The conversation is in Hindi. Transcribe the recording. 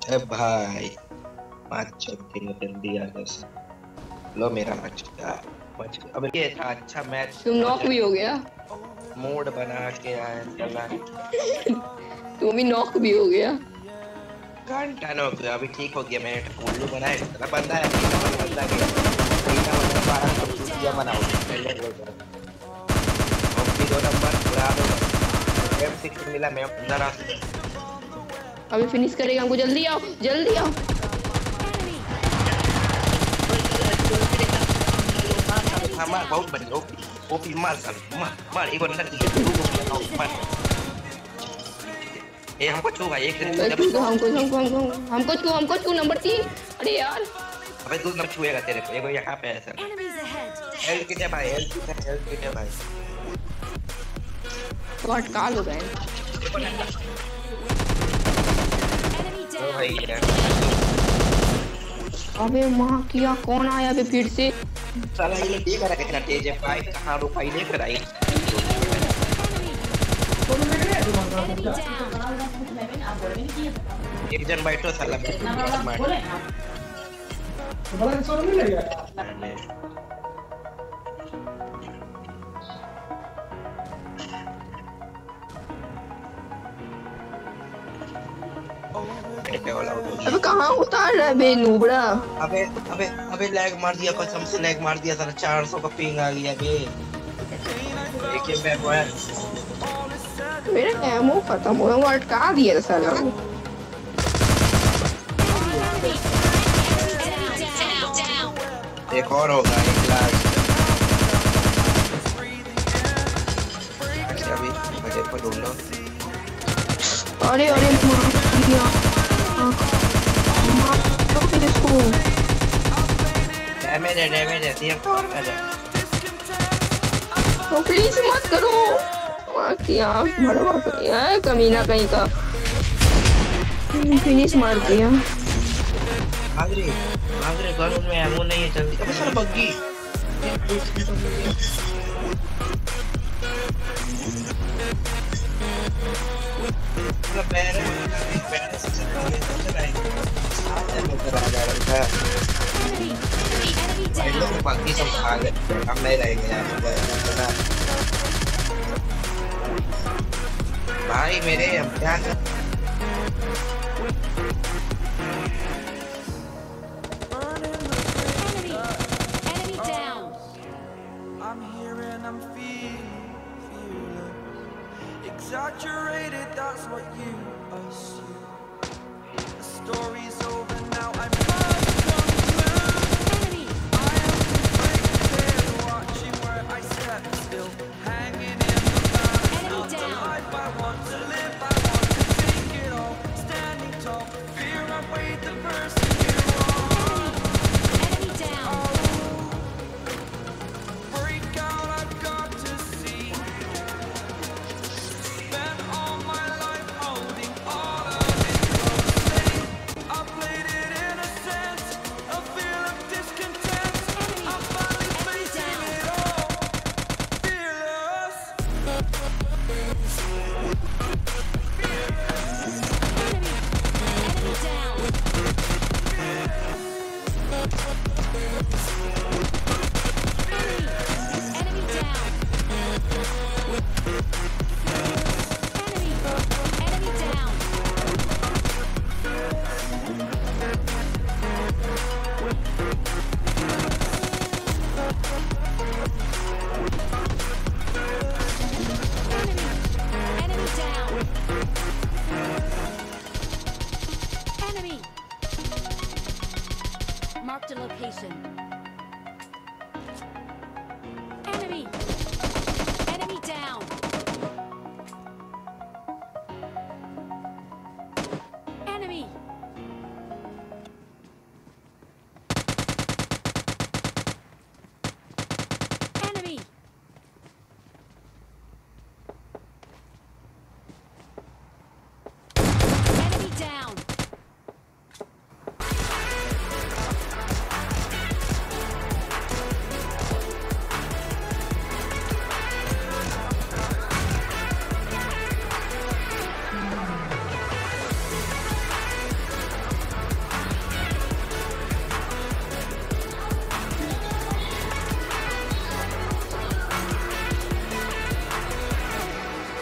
ए भाई पाँच छह दिन जल्दी आ गया। लो मेरा बच्चा बच्चा अब ये था अच्छा मैच तुम नॉक भी हो गया। मूड बना के आया चला। तुम भी नॉक भी हो गया। घंटा नो अभी ठीक हो गया। मैंने उल्लू बनाया इतना बंदा है बंदा गया तीन बंदा 12 तो टूट गया बनाओ पहले गोल करो। ओपी 2 नंबर पूरा दो M6 मिला मैं अंदर आ। अभी फिनिश करेगा हमको। जल्दी आओ जल्दी आओ। मार बहुत बढ़िया ओपी मार साल मार एक अंदर दिया दो को मार। ए हमको छू भाई एक हमको नंबर 3। अरे यार अबे तू नंबर छुएगा तेरे को एगो यहाँ पे है सर। हेल्थ किट है भाई हेल्थ किट है भाई। तो अटकाल हो गए। ओ भाई यार अबे माँ किया कौन आया अबे फिर से। साला ये देख रहा कितना तेज है भाई कहाँ रुकाई लेकर आई। एक जन बैठो साला अबे कहाँ उतार रहा है बे नूबड़ा। अबे लैग मार दिया कसम से लैग मार दिया साला 400 का पिंग आ गया बे। देखिए मैं वो है मेरा एमो खत्म हो गया। वो अटका दिया साला। एक और होगा 1 लाख। अभी बड़े को ढूंढो। अरे अरे डैमेज है सीएम और कर तो प्लीज मत करो। क्या बड़ा कमीना कहीं का फिनिश मार दिया। आगरे गन में एमो नहीं है जल्दी। अबे सर बग्गी बाकी सब खा गए हम नहीं रहेंगे यहाँ भाई मेरे हम क्या exaggerated, that's what you assume. The story's over now, I must conclude. I am conflicted, watching where I step still, hanging in the balance of the life I want to live. I want to take it all, standing tall, fear I weighed the person you are. Enemy down. Break out, I've got to see. Marked a location.